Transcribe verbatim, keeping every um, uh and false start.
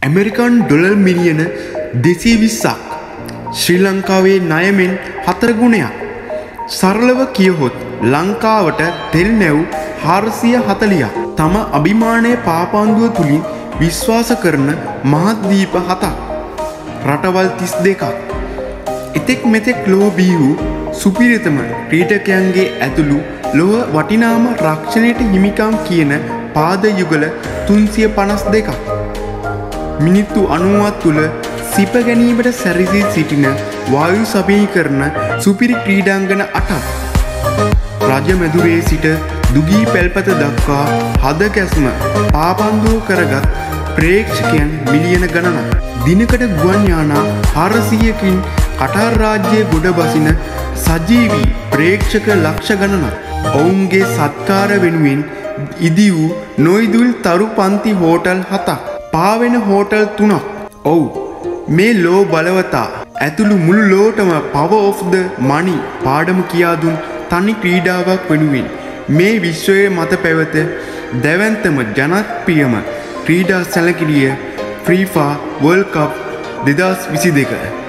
American dollar මිලියන දෙසිය විස්සක් ශ්‍රී ලංකාවේ ණයමෙන් හතර ගුණයක්. සරලව කියහොත් ලංකාවට තෙල් නැව් හාරසිය හතළියක්. තම අභිමානයේ පාපන්දුව තුලින් විශ්වාස කරන මහද්වීප හතක්. රටවල් තිස් දෙකක්. එතෙක් මෙතෙක් ලොව බිහි වූ සුපිරිතම ක්‍රීඩකයන්ගේ ඇතුළු ලොව වටිනාම රක්ෂණයට හිමිකම් කියන පාද යුගල තුන්සිය පනස් දෙකක්. මිනිත්තු අනූවක් තුළ සිප ගැනීමට සැරසී සිටින වායු සමීකරණ සුපිරි ක්‍රීඩාංගන අටක්. රජ මැදුරේ සිට දුගී පැල්පත දක්වා හද කැස්ම පාපන්දුව කරගත් ප්‍රේක්ෂකයන් මිලියන ගණනක්. දිනකට ගුවන් යානා හාරසියකින් කටාර් රාජ්‍යයේ ගොඩ බසින සජීවී ප්‍රේක්ෂක ලක්ෂ ගණනක්. ඔවුන්ගේ සත්කාර වෙනුවෙන් ඉදි වූ නොයිදුල් තරු පන්ති හෝටල් හතක්. පාවෙන හෝටල් තුනක්. ඔව් මේ ලෝ බලවතා ඇතුළු මුළු ලෝටම පව ඔෆ් ද මනි පාඩම කියා දුන් තනි ක්‍රීඩාවක් වෙනුවෙන් මේ විශ්වයේ මත පැවත දැවැන්තම ජනප්‍රියම ක්‍රීඩා සැලකිලිය ෆීෆා වර්ල්ඩ් කප් දෙදහස් විසි දෙක